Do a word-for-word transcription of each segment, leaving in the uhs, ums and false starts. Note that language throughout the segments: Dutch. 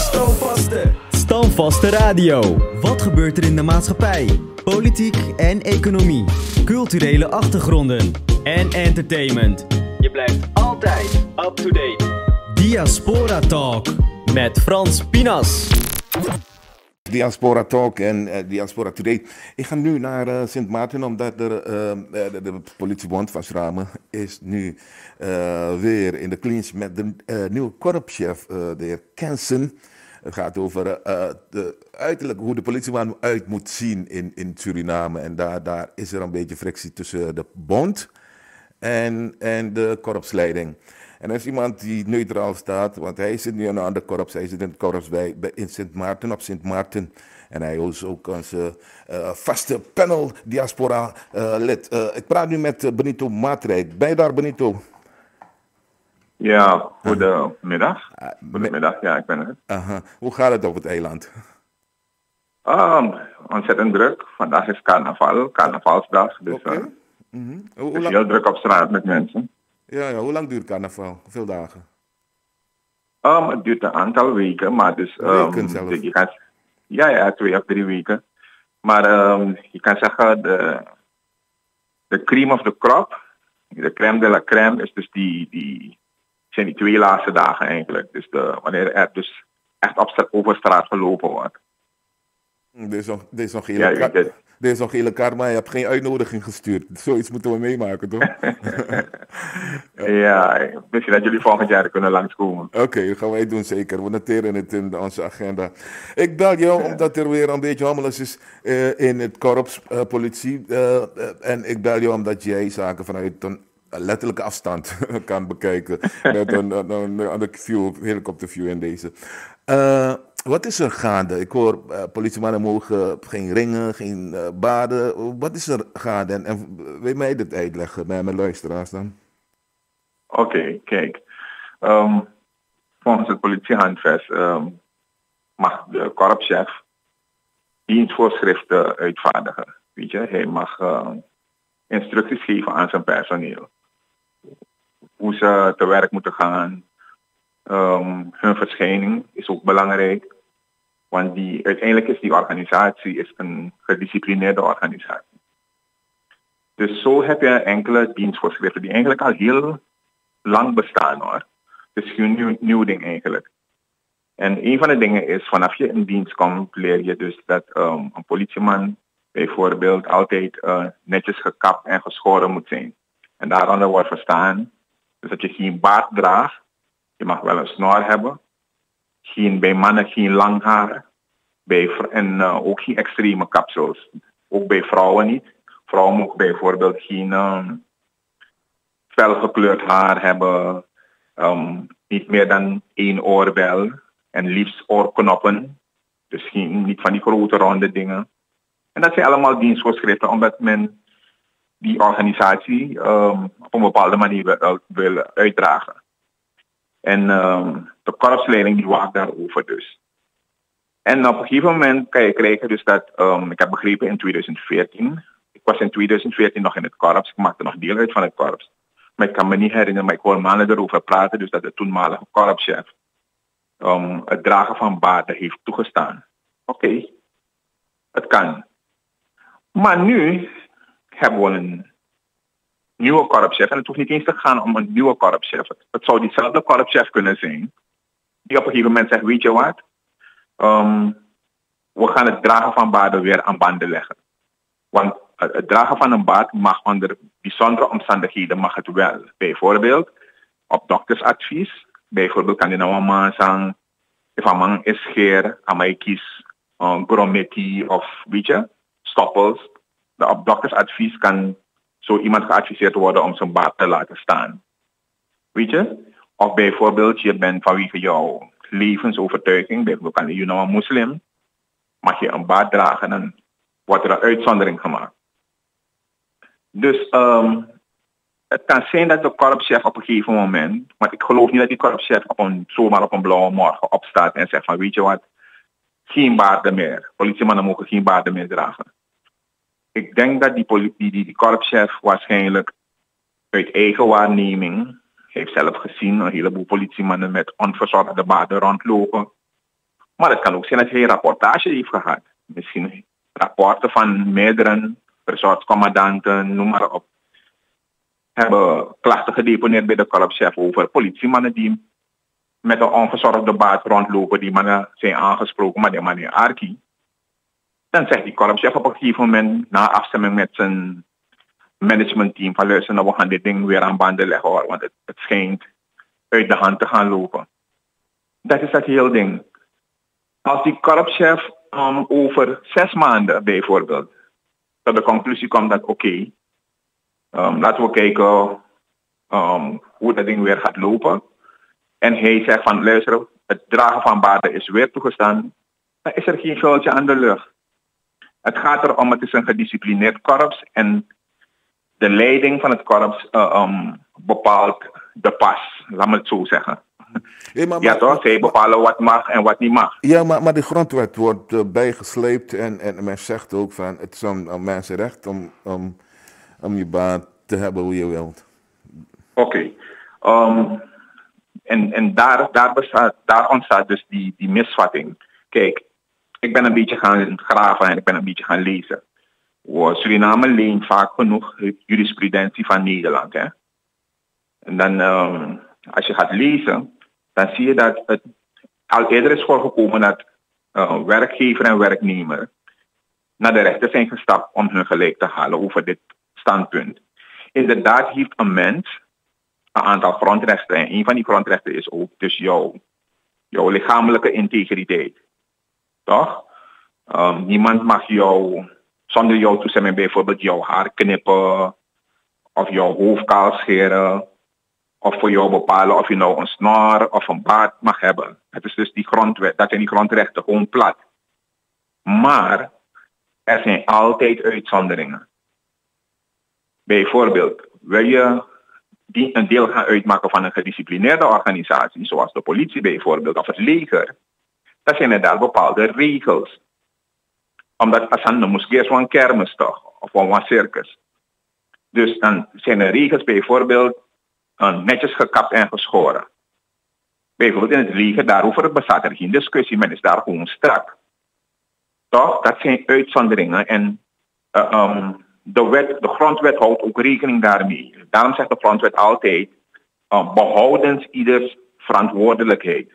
Standvaste. Standvaste Radio. Wat gebeurt er in de maatschappij? Politiek en economie. Culturele achtergronden. En entertainment. Je blijft altijd up-to-date. Diaspora Talk. Met Frans Pinas. Diaspora Talk en uh, Diaspora Today. Ik ga nu naar uh, Sint Maarten omdat er, uh, de, de politiebond van Schramen is nu uh, weer in de clinch met de uh, nieuwe korpschef, uh, de heer Kensen. Het gaat over uh, de, uiterlijk hoe de politiebaan uit moet zien in, in Suriname. En daar, daar is er een beetje frictie tussen de bond en, en de korpsleiding. En er is iemand die neutraal staat, want hij zit nu aan de korps. Hij zit in het korps bij, bij, in Sint Maarten, op Sint Maarten. En hij is ook onze uh, vaste panel diaspora uh, lid. Uh, ik praat nu met uh, Benito Maatrijk. Ben je daar, Benito? Ja, goedemiddag. Uh, goedemiddag, ja, ik ben er. Uh-huh. Hoe gaat het op het eiland? Um, ontzettend druk. Vandaag is carnaval, carnavalsdag. Dus okay. uh, mm-hmm. het is heel druk op straat met mensen. Ja, ja, hoe lang duurt carnaval? Hoeveel dagen? Um, het duurt een aantal weken, maar dus... Um, weken zelf? De, je kan, ja, ja, twee of drie weken. Maar um, je kan zeggen, de, de cream of the crop, de crème de la crème, is dus die, die, zijn die twee laatste dagen eigenlijk. Dus de, wanneer er dus echt op straat, over straat gelopen wordt. Dit is nog, dit is nog hele, ja, ka- dit. dit is nog hele karma, je hebt geen uitnodiging gestuurd. Zoiets moeten we meemaken, toch? Ja, misschien dat jullie volgend jaar kunnen langskomen. Oké, okay, dat gaan wij doen zeker. We noteren het in onze agenda. Ik bel jou omdat er weer een beetje hommeles is uh, in het korps, uh, politie. Uh, uh, en ik bel jou omdat jij zaken vanuit een letterlijke afstand kan bekijken. Met een, een, een, een view, helikopterview in deze. Uh, Wat is er gaande? Ik hoor uh, politiemannen mogen geen ringen, geen uh, baden. Wat is er gaande? En, en wil je mij dit uitleggen bij mijn luisteraars dan? Oké, okay, kijk. Um, volgens het politiehandvest um, mag de korpschef dienstvoorschriften uitvaardigen. Weet je, hij mag uh, instructies geven aan zijn personeel. Hoe ze te werk moeten gaan. Um, hun verschijning is ook belangrijk. Want die, uiteindelijk is die organisatie is een gedisciplineerde organisatie. Dus zo heb je enkele dienstvoorschriften die eigenlijk al heel lang bestaan hoor. Het is geen nieuw, nieuw ding eigenlijk. En een van de dingen is, vanaf je in dienst komt, leer je dus dat um, een politieman bijvoorbeeld altijd uh, netjes gekapt en geschoren moet zijn. En daaronder wordt verstaan dus dat je geen baard draagt. Je mag wel een snor hebben. Geen, bij mannen geen lang haar. Bij, en uh, ook geen extreme kapsels. Ook bij vrouwen niet. Vrouwen mogen bijvoorbeeld geen um, felgekleurd haar hebben. Um, niet meer dan één oorbel. En liefst oorknoppen. Dus geen, niet van die grote ronde dingen. En dat zijn allemaal dienstvoorschriften omdat men die organisatie um, op een bepaalde manier wil, wil uitdragen. En um, de korpsleiding die waakt daarover dus. En op een gegeven moment kan je krijgen dus dat, um, ik heb begrepen in twintig veertien, ik was in twintig veertien nog in het korps, ik maakte nog deel uit van het korps. Maar ik kan me niet herinneren, maar ik hoor mannen erover praten, dus dat de toenmalige korpschef um, het dragen van baarden heeft toegestaan. Oké, okay. Het kan. Maar nu hebben we een nieuwe korpschef. En het hoeft niet eens te gaan om een nieuwe korpschef. Het, het zou diezelfde korpschef kunnen zijn. Die op een gegeven moment zegt, weet je wat? Um, we gaan het dragen van baarden weer aan banden leggen. Want het, het dragen van een baard mag onder bijzondere omstandigheden mag het wel. Bijvoorbeeld op doktersadvies. Bijvoorbeeld kan je nou een man zeggen, if een man is scheer, aan mij kies uh, grommetie of weet je, stoppels. De, op doktersadvies kan zo iemand geadviseerd worden om zijn baard te laten staan. Weet je? Of bijvoorbeeld, je bent vanwege jouw levensovertuiging, bijvoorbeeld kan je nou een moslim, mag je een baard dragen, dan wordt er een uitzondering gemaakt. Dus um, het kan zijn dat de korpschef op een gegeven moment, want ik geloof niet dat die korpschef op een, zomaar op een blauwe morgen opstaat en zegt van weet je wat, geen baarden meer. Politiemannen mogen geen baarden meer dragen. Ik denk dat die, die, die, die korpschef waarschijnlijk uit eigen waarneming heeft zelf gezien een heleboel politiemannen met onverzorgde baarden rondlopen. Maar het kan ook zijn dat hij een rapportage heeft gehad. Misschien rapporten van meerdere resortscommandanten, noem maar op. Hebben klachten gedeponeerd bij de korpschef over politiemannen die met een onverzorgde baat rondlopen. Die mannen zijn aangesproken, maar die meneer Arki. Dan zegt die korpschef op een gegeven moment, na afstemming met zijn managementteam, van luister, nou, we gaan dit ding weer aan banden leggen hoor, want het, het schijnt uit de hand te gaan lopen. Dat is dat hele ding. Als die korpschef um, over zes maanden bijvoorbeeld tot de conclusie komt dat oké, okay, um, laten we kijken um, hoe dat ding weer gaat lopen. En hij zegt van luister, het dragen van baden is weer toegestaan. Dan is er geen vuiltje aan de lucht. Het gaat erom, het is een gedisciplineerd korps en de leiding van het korps uh, um, bepaalt de pas, laat me het zo zeggen. Hey, maar, ja maar, toch, zij bepalen wat mag en wat niet mag. Ja, maar, maar de grondwet wordt uh, bijgesleept en, en men zegt ook van het is een, een mensenrecht om, om, om je baan te hebben hoe je wilt. Oké. Okay. Um, en en daar, daar, bestaat, daar ontstaat dus die, die misvatting. Kijk, ik ben een beetje gaan graven en ik ben een beetje gaan lezen. Suriname leent vaak genoeg jurisprudentie van Nederland. Hè? En dan, um, als je gaat lezen, dan zie je dat het al eerder is voorgekomen dat uh, werkgever en werknemer naar de rechter zijn gestapt om hun gelijk te halen over dit standpunt. Inderdaad heeft een mens een aantal grondrechten. En een van die grondrechten is ook dus jouw, jouw lichamelijke integriteit. Toch? Um, niemand mag jou zonder jouw toestemming bijvoorbeeld jouw haar knippen of jouw hoofd kaal scheren of voor jou bepalen of je nou een snor of een baard mag hebben. Het is dus die grondwet, dat zijn die grondrechten gewoon plat. Maar er zijn altijd uitzonderingen. Bijvoorbeeld, wil je die een deel gaan uitmaken van een gedisciplineerde organisatie, zoals de politie bijvoorbeeld of het leger, dan zijn er daar bepaalde regels. Omdat Assan moest eerst een kermis toch, of een circus. Dus dan zijn er regels bijvoorbeeld uh, netjes gekapt en geschoren. Bijvoorbeeld in het leger, daarover bestaat er geen discussie, men is daar gewoon strak. Toch? Dat zijn uitzonderingen en uh, um, de, wet, de grondwet houdt ook rekening daarmee. Daarom zegt de grondwet altijd, uh, behoudens ieders verantwoordelijkheid.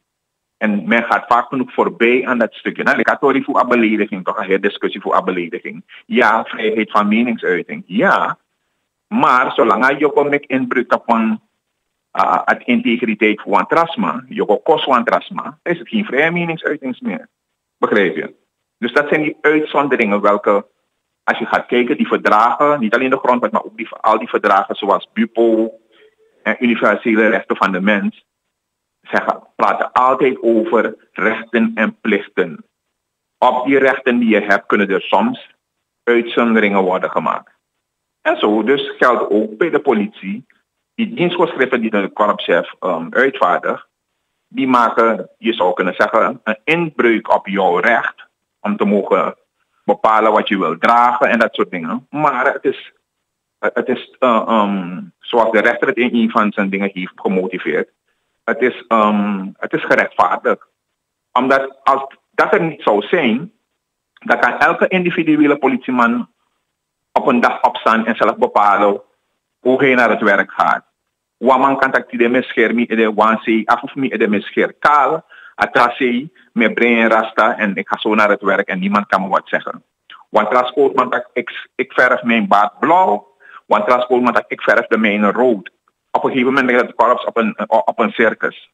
En men gaat vaak genoeg voorbij aan dat stukje. Nou, ik had het voor belediging, toch een hele discussie voor belediging. Ja, vrijheid van meningsuiting. Ja, maar zolang je ook inbreuk op een uh, integriteit voor een trasma, je ook kost voor een trasma, is het geen vrije meningsuiting meer. Begrijp je? Dus dat zijn die uitzonderingen welke, als je gaat kijken, die verdragen, niet alleen de grondwet, maar ook die, al die verdragen zoals B U P O en universele rechten van de mens, zeggen, praten altijd over rechten en plichten. Op die rechten die je hebt, kunnen er soms uitzonderingen worden gemaakt. En zo dus geldt ook bij de politie, die dienstvoorschriften die de korpschef um, uitvaardigt, die maken, je zou kunnen zeggen, een inbreuk op jouw recht om te mogen bepalen wat je wilt dragen en dat soort dingen. Maar het is, het is uh, um, zoals de rechter het in een van zijn dingen heeft gemotiveerd, Het is, um, het is gerechtvaardigd. Omdat als dat er niet zou zijn, dan kan elke individuele politieman op een dag opstaan en zelf bepalen hoe hij naar het werk gaat. Waman kan dat die mischer mi de wansi af of mi de mischer kaal, atrasi, me brein rasta en ik ga zo naar het werk en niemand kan me wat zeggen. Want transport man dat ik, ik verf mijn baard blauw, want transport man dat ik verf de mijne rood. Op een gegeven moment ligt het korps op een, op een circus.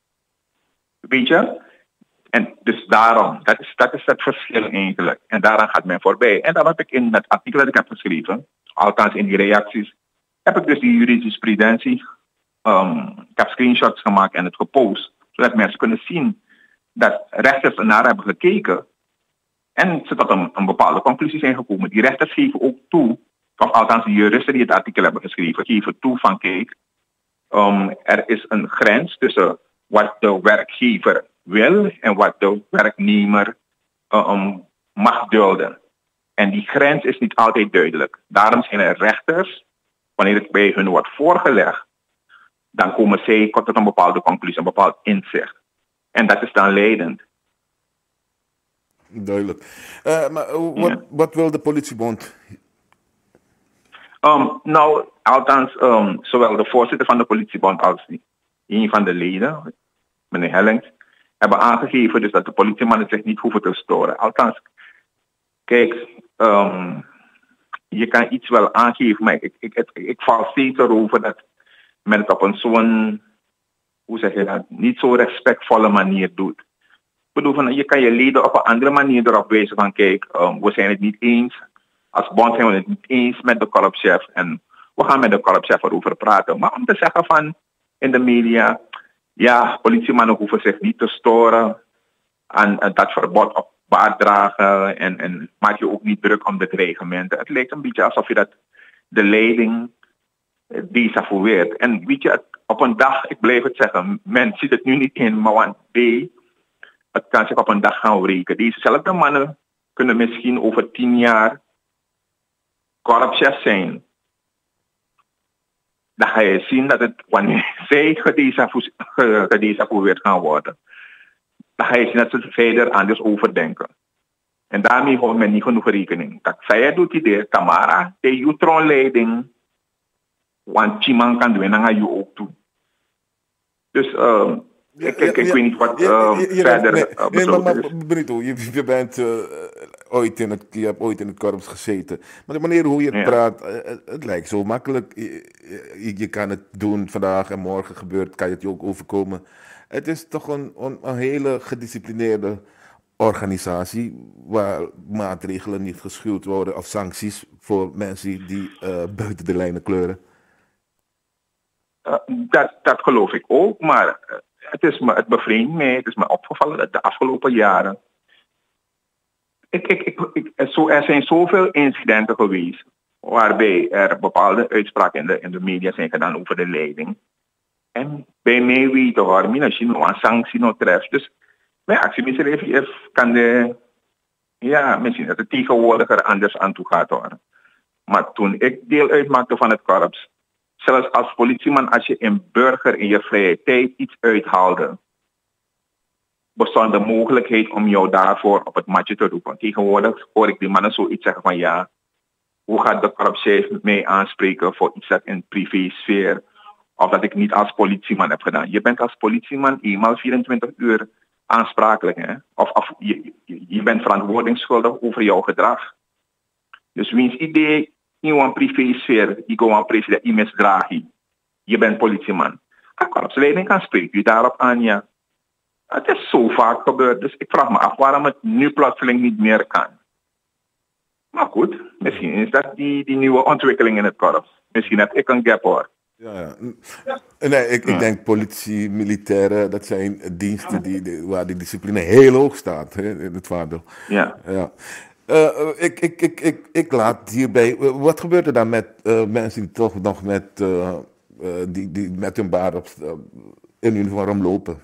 Weet je? En dus daarom, dat is, dat is het verschil eigenlijk. En daaraan gaat men voorbij. En dan heb ik in het artikel dat ik heb geschreven, althans in die reacties, heb ik dus die jurisprudentie, um, ik heb screenshots gemaakt en het gepost, zodat mensen kunnen zien dat rechters ernaar hebben gekeken en ze tot een, een bepaalde conclusie zijn gekomen. Die rechters geven ook toe, of althans de juristen die het artikel hebben geschreven, geven toe van kijk, um, er is een grens tussen wat de werkgever wil en wat de werknemer um, mag dulden. En die grens is niet altijd duidelijk. Daarom zijn er rechters, wanneer het bij hun wordt voorgelegd, dan komen zij tot een bepaalde conclusie, een bepaald inzicht. En dat is dan leidend. Duidelijk. Uh, maar uh, wat, Ja. wat wil de politiebond? Um, nou, althans, um, zowel de voorzitter van de politiebond als een van de leden, meneer Hellings, hebben aangegeven dus dat de politiemannen zich niet hoeven te storen. Althans, kijk, um, je kan iets wel aangeven, maar ik, ik, ik, ik val steeds erover dat men het op een zo'n, hoe zeg je dat, niet zo respectvolle manier doet. Ik bedoel, van, je kan je leden op een andere manier erop wijzen van, kijk, um, we zijn het niet eens. Als bond zijn we het niet eens met de korpschef en we gaan met de korpschef erover praten. Maar om te zeggen van in de media, ja, politiemannen hoeven zich niet te storen aan, aan dat verbod op baarddragen en, en maak je ook niet druk om de dreigementen. Het lijkt een beetje alsof je dat de leiding eh, desavoueert. En weet je, op een dag, ik blijf het zeggen, men ziet het nu niet in, maar one day, het kan zich op een dag gaan wreken. Dezezelfde mannen kunnen misschien over tien jaar korpschef zijn. Dan ga je zien dat het, wanneer zij gedesavoueerd gedesavoueerd gaan worden, dan ga je zien dat ze er verder anders over denken. En daarmee houdt men niet genoeg rekening. Dat zij doet idee, Tamara, de jutron-leiding, want Chiman kan doen, dan ga je ook doen. Dus uh, ik, ik, ik ja, weet niet wat uh, ja, ja, ja, verder nee, uh, nee, maar, besloten maar, is. Benito, je, je bent uh, ooit in het, je hebt ooit in het korps gezeten. Maar de manier hoe je het Ja. praat, uh, het, het lijkt zo makkelijk. Je, je, je kan het doen vandaag en morgen gebeurt, kan je het je ook overkomen. Het is toch een, een, een hele gedisciplineerde organisatie waar maatregelen niet geschuwd worden of sancties voor mensen die uh, buiten de lijnen kleuren. Uh, dat, dat geloof ik ook, maar uh, het, is me, het bevreemdt mij, het is me opgevallen dat de afgelopen jaren. Ik, ik, ik, ik, er, zo, er zijn zoveel incidenten geweest waarbij er bepaalde uitspraken in de, in de media zijn gedaan over de leiding. En bij mij weten hoor, misschien nog een sanctie nog treft. Dus mijn actiemisdrijf kan de, ja, misschien dat het tegenwoordig er anders aan toe gaat hoor. Maar toen ik deel uitmaakte van het korps, zelfs als politieman, als je een burger in je vrije tijd iets uithaalde, bestond de mogelijkheid om jou daarvoor op het matje te roepen. Tegenwoordig hoor ik die mannen zoiets zeggen van ja, hoe gaat de korpschef mij aanspreken voor iets dat in privésfeer, of dat ik niet als politieman heb gedaan. Je bent als politieman eenmaal vierentwintig uur aansprakelijk. Hè? Of, of je, je, je bent verantwoordingsschuldig over jouw gedrag. Dus wiens idee in een privésfeer, die gewoon president, die misdraagt. Je bent politieman. De korpsleiding kan spreken je daarop aan, ja. Het is zo vaak gebeurd, dus ik vraag me af waarom het nu plotseling niet meer kan. Maar goed, misschien is dat die, die nieuwe ontwikkeling in het korps. Misschien heb ik een gap hoor. Ja, ja. Nee, ik, ik denk politie, militairen, dat zijn diensten die, die, waar die discipline heel hoog staat hè, in het vaandel. Ja. Ja. Uh, ik, ik, ik, ik, ik laat hierbij. Uh, wat gebeurt er dan met uh, mensen die toch nog met, uh, uh, die, die met hun baard op, uh, in uniform lopen?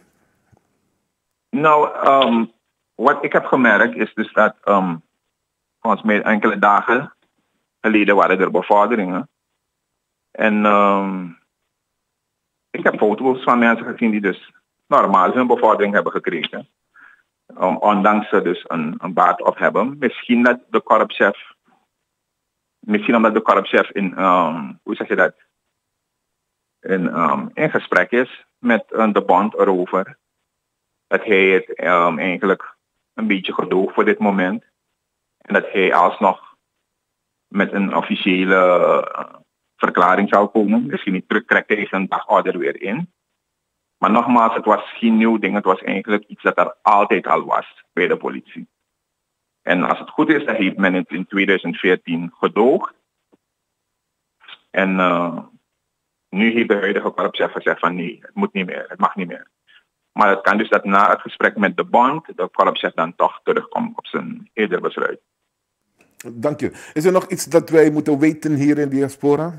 Nou, um, wat ik heb gemerkt is dus dat um, volgens mij enkele dagen geleden waren er bevorderingen. En um, ik heb foto's van mensen gezien die dus normaal hun bevordering hebben gekregen. Um, ondanks ze dus een, een baard op hebben. Misschien dat de korpschef, misschien omdat de korpschef in, um, hoe zeg je dat, in, um, in gesprek is met uh, de bond erover. Dat hij het um, eigenlijk een beetje gedoogt voor dit moment. En dat hij alsnog met een officiële uh, verklaring zou komen. Misschien niet terugtrekt hij zijn dagorder weer in. Maar nogmaals, het was geen nieuw ding. Het was eigenlijk iets dat er altijd al was bij de politie. En als het goed is, dan heeft men het in twintig veertien gedoogd. En uh, nu heeft de huidige korpschef gezegd van nee, het moet niet meer, het mag niet meer. Maar het kan dus dat na het gesprek met de bond, de korpschef dan toch terugkomt op zijn eerder besluit. Dank je. Is er nog iets dat wij moeten weten hier in Diaspora?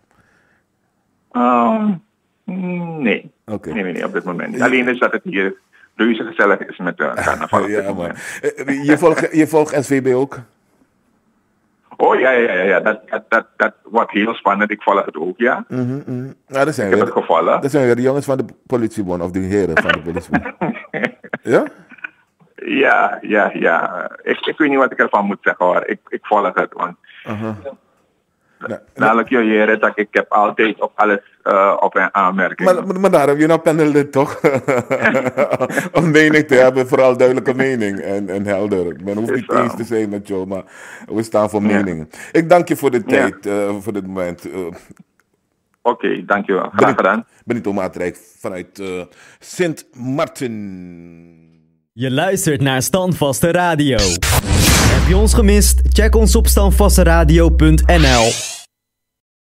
Um, nee. Okay. nee. Nee, nee, op dit moment. Alleen is dat het hier reuze gezellig is met de carnaval. Ja, maar. Je volgt, je volgt S V B ook? Oh ja, ja, ja, ja. Dat, dat, dat, dat wordt heel spannend. Ik volg het ook, ja. Mm-hmm, mm-hmm. Ja, dat zijn ik weer, heb het gevallen. Dat zijn weer de jongens van de politiebond, of de heren van de politiebond. Ja? Ja, Ja, ja, ja. Ik, ik weet niet wat ik ervan moet zeggen hoor. Ik, ik volg het. Want Uh-huh. Nee, dadelijk je heren dat ik heb altijd op alles uh, op een aanmerking. Maar, maar, maar daar heb je nou panel toch? Om mening te hebben, vooral duidelijke mening en, en helder. Men hoeft niet eens te zijn met jou, maar we staan voor Ja. meningen. Ik dank je voor de Ja. tijd, uh, voor dit moment. Uh, Oké, okay, dankjewel. Graag gedaan. Benito Maatrijk vanuit uh, Sint Maarten. Je luistert naar Standvaste Radio. Heb je ons gemist? Check ons op standvasteradio punt n l.